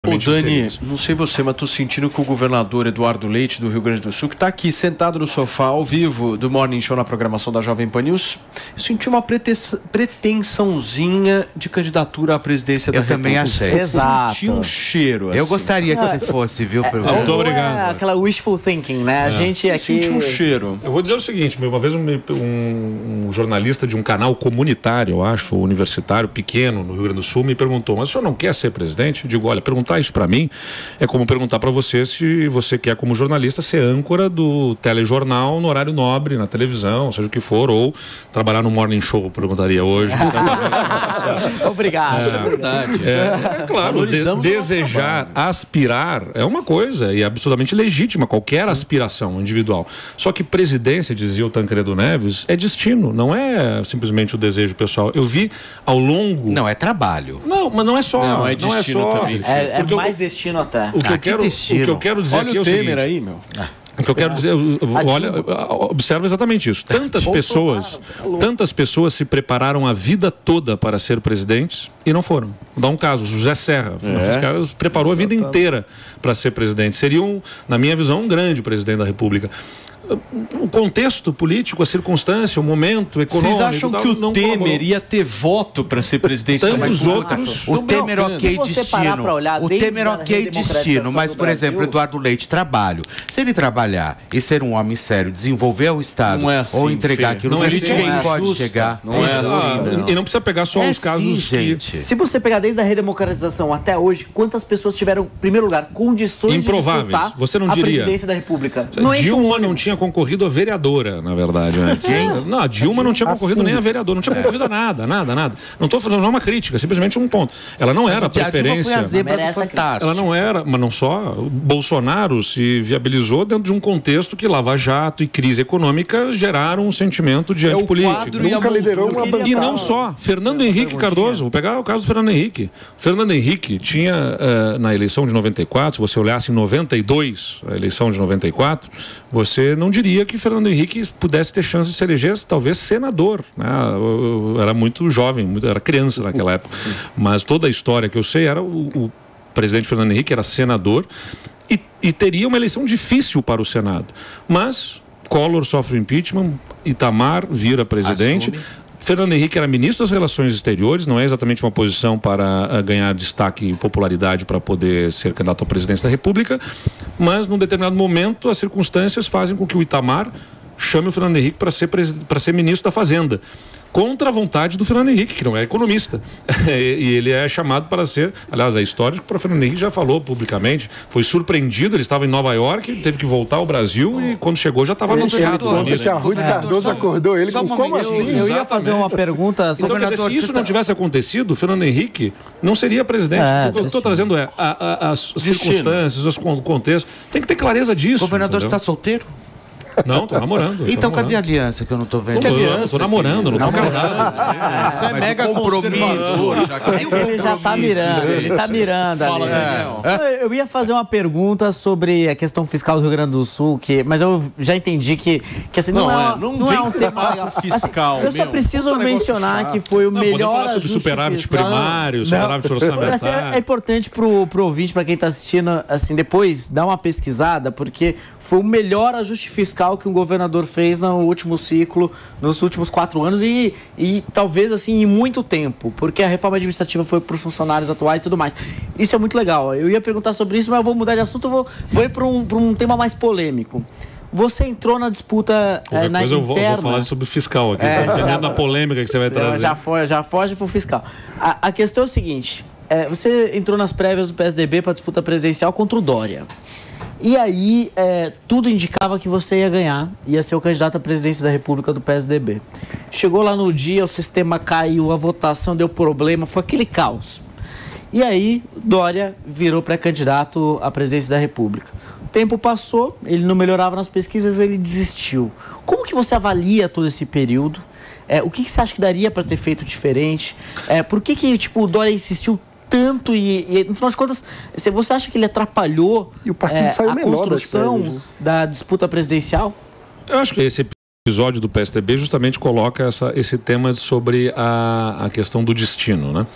Ô Dani, não sei você, mas tô sentindo que o governador Eduardo Leite do Rio Grande do Sul, que tá aqui sentado no sofá ao vivo do Morning Show na programação da Jovem Pan News, eu senti uma pretensãozinha de candidatura à presidência da República. Eu também achei. Exato. Senti um cheiro assim. Eu gostaria que você fosse, viu? Muito obrigado. É aquela wishful thinking, né? A gente aqui... Senti um cheiro. Eu vou dizer o seguinte, uma vez um jornalista de um canal comunitário, eu acho, universitário, pequeno, no Rio Grande do Sul, me perguntou, mas o senhor não quer ser presidente? Eu digo, olha, perguntar isso para mim é como perguntar para você se você quer, como jornalista, ser âncora do telejornal no horário nobre, na televisão, seja o que for, ou trabalhar no Morning Show, perguntaria hoje. Obrigado. Isso é verdade. Claro, desejar, aspirar é uma coisa e é absolutamente legítima qualquer aspiração individual. Só que presidência, dizia o Tancredo Neves, é destino, não é simplesmente o desejo pessoal. Eu vi ao longo... Não, é trabalho. Não, mas não é só. Não, é destino também. É mais destino até. O que eu quero dizer aqui é o seguinte. Temer aí, meu. O que eu quero dizer, olha, observa exatamente isso. Tantas pessoas se prepararam a vida toda para ser presidentes e não foram. Vou dar um caso, José Serra, os caras preparou a vida inteira para ser presidente. Seria, na minha visão, um grande presidente da República. O contexto político, a circunstância, o momento econômico... Vocês acham que o Temer ia ter voto para ser presidente? Tantos outros... O Temer ok destino. Olhar, o Temer ok destino, mas, por exemplo, Eduardo Leite, trabalho. Se ele trabalhar e ser um homem sério, desenvolver o Estado, não é assim, ou entregar aquilo que ninguém pode chegar... Não é assim. E não precisa pegar só os casos gente. Se você pegar desde a redemocratização até hoje, quantas pessoas tiveram, em primeiro lugar, condições improváveis. De disputar Você não a diria. Presidência da República? Dilma não tinha concorrido a vereadora, na verdade, antes. Não, a Dilma não tinha concorrido nem a vereadora, não tinha concorrido a nada. Não estou falando, não é uma crítica, simplesmente um ponto. Ela não era a preferência. Foi a zebra do Fantástico. Ela não era, mas não só. O Bolsonaro se viabilizou dentro de um contexto que Lava Jato e crise econômica geraram um sentimento de antipolítica. Nunca liderou uma bancada. E não só. Fernando Henrique Cardoso, vou pegar o caso do Fernando Henrique. Fernando Henrique tinha, na eleição de 94, se você olhasse em 92, a eleição de 94, você não diria que Fernando Henrique pudesse ter chance de se eleger, talvez, senador, né? Eu era muito jovem, era criança naquela época. Mas toda a história que eu sei era o presidente Fernando Henrique era senador e teria uma eleição difícil para o Senado. Mas Collor sofre o impeachment, Itamar vira presidente. Assume. Fernando Henrique era ministro das Relações Exteriores, não é exatamente uma posição para ganhar destaque e popularidade para poder ser candidato à presidência da República, mas num determinado momento as circunstâncias fazem com que o Itamar chame o Fernando Henrique para ser ministro da Fazenda, contra a vontade do Fernando Henrique, que não é economista. E ele é chamado para ser, aliás, a história que o Fernando Henrique já falou publicamente, foi surpreendido, ele estava em Nova York, teve que voltar ao Brasil e quando chegou já estava anunciado. A Rui Cardoso acordou ele com como assim? Eu ia fazer uma pergunta... Então, quer dizer, se isso não tivesse acontecido, o Fernando Henrique não seria presidente. O que eu estou trazendo é as circunstâncias, os contextos. Tem que ter clareza disso. O governador entendeu? está solteiro? Não, tô namorando. Então cadê a aliança que eu não tô vendo? Tô namorando, não tô casado. Isso é mega compromisso. Ele já tá mirando, ele tá mirando ali. Eu ia fazer uma pergunta sobre a questão fiscal do Rio Grande do Sul, mas eu já entendi que assim, não é um tema fiscal. Assim, eu só preciso mencionar que foi o melhor falar sobre superávit primário, superávit orçamentário. É importante pro ouvinte, para quem tá assistindo, assim, depois dar uma pesquisada, porque foi o melhor ajuste fiscal que um governador fez no último ciclo, nos últimos 4 anos e talvez assim em muito tempo, porque a reforma administrativa foi para os funcionários atuais e tudo mais. Isso é muito legal. Eu ia perguntar sobre isso, mas eu vou mudar de assunto, eu vou ir para um tema mais polêmico. Você entrou na disputa na interna... eu vou falar sobre fiscal aqui, dependendo da polêmica que você vai trazer. Já foge para o fiscal. A questão é o seguinte, você entrou nas prévias do PSDB para a disputa presidencial contra o Dória. E aí, tudo indicava que você ia ganhar, ia ser o candidato à presidência da República do PSDB. Chegou lá no dia, o sistema caiu, a votação deu problema, foi aquele caos. E aí, Dória virou pré-candidato à presidência da República. O tempo passou, ele não melhorava nas pesquisas, ele desistiu. Como que você avalia todo esse período? O que você acha que daria para ter feito diferente? Por que o Dória insistiu tanto e no final de contas, você acha que ele atrapalhou e o partido saiu a construção da disputa presidencial? Eu acho que esse episódio do PSDB justamente coloca esse tema sobre a questão do destino, né?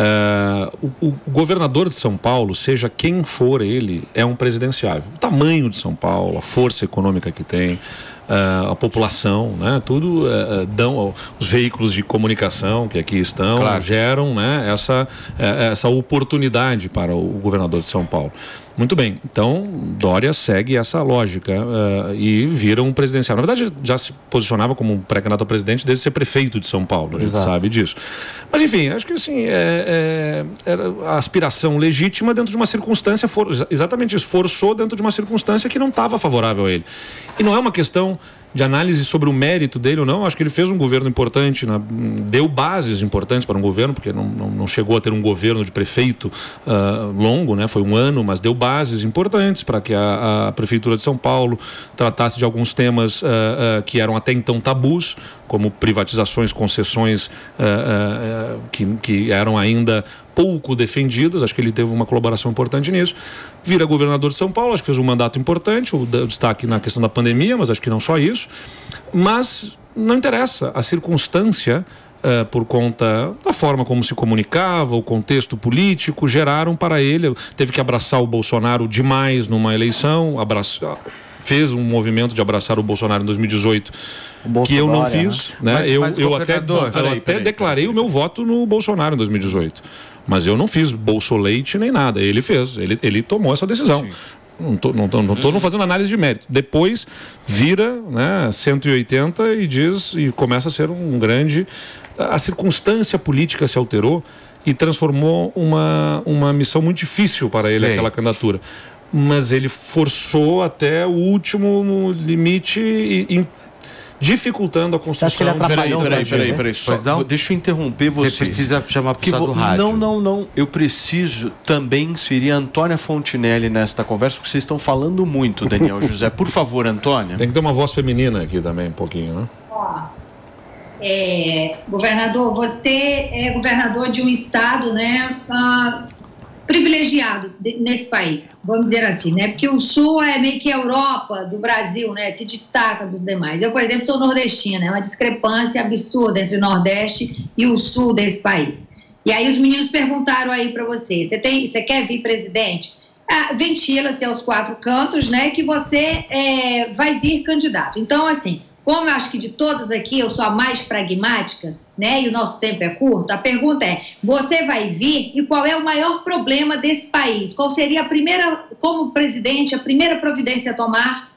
O governador de São Paulo, seja quem for ele, é um presidenciável. O tamanho de São Paulo, a força econômica que tem, a população, né? Tudo dão os veículos de comunicação que aqui estão, claro, geram, né, essa oportunidade para o governador de São Paulo. Muito bem, então Dória segue essa lógica e vira um presidencial. Na verdade, já se posicionava como um pré-candidato a presidente desde ser prefeito de São Paulo, a gente sabe disso. Mas enfim, acho que assim, era a aspiração legítima dentro de uma circunstância, exatamente isso, forçou dentro de uma circunstância que não estava favorável a ele. E não é uma questão de análise sobre o mérito dele ou não. Acho que ele fez um governo importante, deu bases importantes para um governo, porque não chegou a ter um governo de prefeito longo, né? Foi um ano, mas deu bases importantes para que a Prefeitura de São Paulo tratasse de alguns temas que eram até então tabus, como privatizações, concessões que eram ainda pouco defendidas. Acho que ele teve uma colaboração importante nisso. Vira governador de São Paulo, acho que fez um mandato importante, o destaque na questão da pandemia, mas acho que não só isso. Mas não interessa, a circunstância, por conta da forma como se comunicava, o contexto político, geraram para ele, teve que abraçar o Bolsonaro demais numa eleição, fez um movimento de abraçar o Bolsonaro em 2018, que eu não fiz, né? Eu até declarei o meu voto no Bolsonaro em 2018, mas eu não fiz bolsoleite nem nada. Ele fez, ele tomou essa decisão. Não estou fazendo análise de mérito. Depois vira, né, 180 e começa a ser um grande... A circunstância política se alterou e transformou uma missão muito difícil para ele, aquela candidatura. Mas ele forçou até o último limite dificultando a construção. Peraí. Deixa eu interromper você. Você precisa chamar para o rádio. Não. Eu preciso também inserir a Antônia Fontinelli nesta conversa, porque vocês estão falando muito, Daniel José. Por favor, Antônia. Tem que ter uma voz feminina aqui também, um pouquinho, né? Governador, você é governador de um estado, né, privilegiado nesse país, vamos dizer assim, né? Porque o Sul é meio que a Europa do Brasil, né? Se destaca dos demais. Eu, por exemplo, sou nordestina, é uma discrepância absurda entre o Nordeste e o Sul desse país. E aí os meninos perguntaram aí para você, você quer vir presidente? Ventila-se aos quatro cantos, né? Que você vai vir candidato. Então, assim, como eu acho que de todas aqui eu sou a mais pragmática, né, e o nosso tempo é curto, a pergunta é, você vai vir e qual é o maior problema desse país? Qual seria a primeira, como presidente, a primeira providência a tomar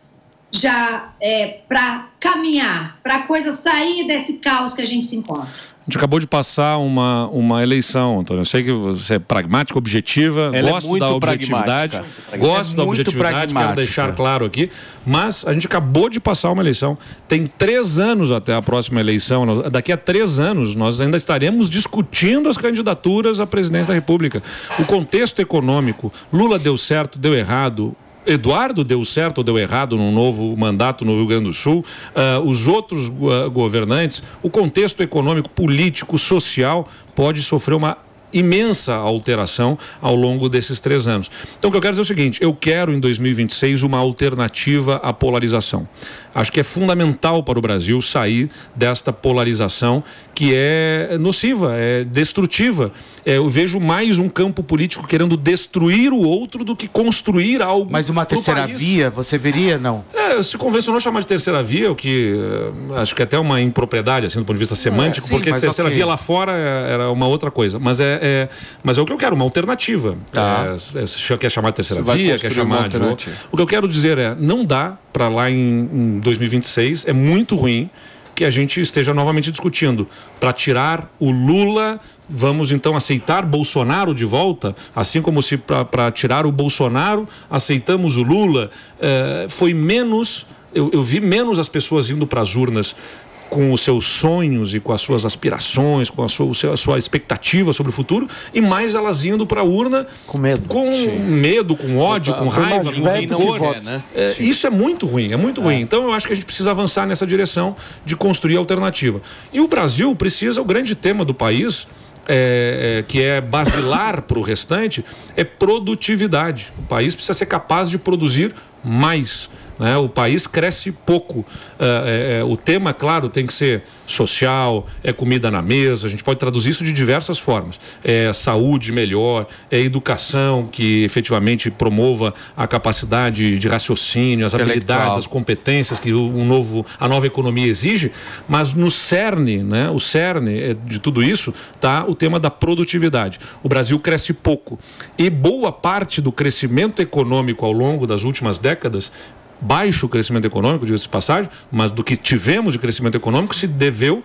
já para caminhar, para a coisa sair desse caos que a gente se encontra? A gente acabou de passar uma eleição, Antônio. Eu sei que você é pragmática, objetiva, gosto da objetividade. Gosto da objetividade, quero deixar claro aqui. Mas a gente acabou de passar uma eleição. Tem 3 anos até a próxima eleição. Daqui a 3 anos nós ainda estaremos discutindo as candidaturas à presidência da República. O contexto econômico, Lula deu certo, deu errado. Eduardo deu certo ou deu errado num novo mandato no Rio Grande do Sul, os outros governantes, o contexto econômico, político, social pode sofrer uma imensa alteração ao longo desses 3 anos. Então, o que eu quero dizer é o seguinte, eu quero em 2026 uma alternativa à polarização. Acho que é fundamental para o Brasil sair desta polarização que é nociva, é destrutiva. Eu vejo mais um campo político querendo destruir o outro do que construir algo. Mas uma terceira via, você veria, não? Se convencionou chamar de terceira via, o que acho que até é uma impropriedade, assim, do ponto de vista semântico, sim, porque terceira via lá fora era uma outra coisa. Mas mas é o que eu quero, uma alternativa. Quer chamar de terceira via, quer chamar de outro. O que eu quero dizer não dá para lá em 2026, é muito ruim que a gente esteja novamente discutindo. Para tirar o Lula, vamos então aceitar Bolsonaro de volta? Assim como se para tirar o Bolsonaro, aceitamos o Lula. Foi menos, eu vi menos as pessoas indo para as urnas com os seus sonhos e com as suas aspirações, com a sua expectativa sobre o futuro, e mais elas indo para a urna com medo, com ódio, com raiva, com rancor. Isso é muito ruim, ruim. Então eu acho que a gente precisa avançar nessa direção de construir alternativa. E o Brasil precisa, o grande tema do país, que é basilar para o restante, é produtividade. O país precisa ser capaz de produzir mais. né? O país cresce pouco. O tema, claro, tem que ser social, é comida na mesa, a gente pode traduzir isso de diversas formas. É saúde melhor, é educação que efetivamente promova a capacidade de raciocínio, as habilidades, as competências que a nova economia exige, mas no cerne, né? O cerne de tudo isso está o tema da produtividade. O Brasil cresce pouco e boa parte do crescimento econômico ao longo das últimas décadas, baixo crescimento econômico, diga-se de passagem, mas do que tivemos de crescimento econômico se deveu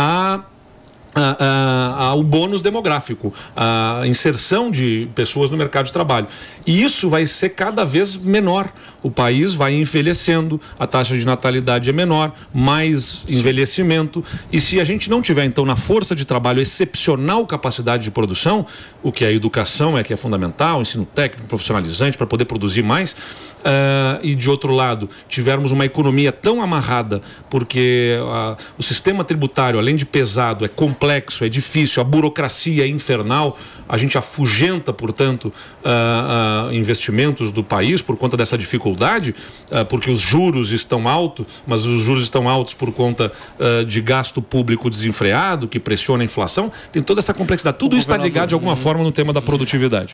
ao bônus demográfico, a inserção de pessoas no mercado de trabalho. E isso vai ser cada vez menor. O país vai envelhecendo, a taxa de natalidade é menor, mais envelhecimento. E se a gente não tiver, então, na força de trabalho excepcional capacidade de produção, o que é a educação que é fundamental, ensino técnico, profissionalizante, para poder produzir mais, e de outro lado, tivermos uma economia tão amarrada, porque o sistema tributário, além de pesado, é complexo, é difícil, a burocracia é infernal, a gente afugenta, portanto, investimentos do país por conta dessa dificuldade, porque os juros estão altos, mas os juros estão altos por conta de gasto público desenfreado, que pressiona a inflação, tem toda essa complexidade. Tudo isso está ligado de alguma forma no tema da produtividade.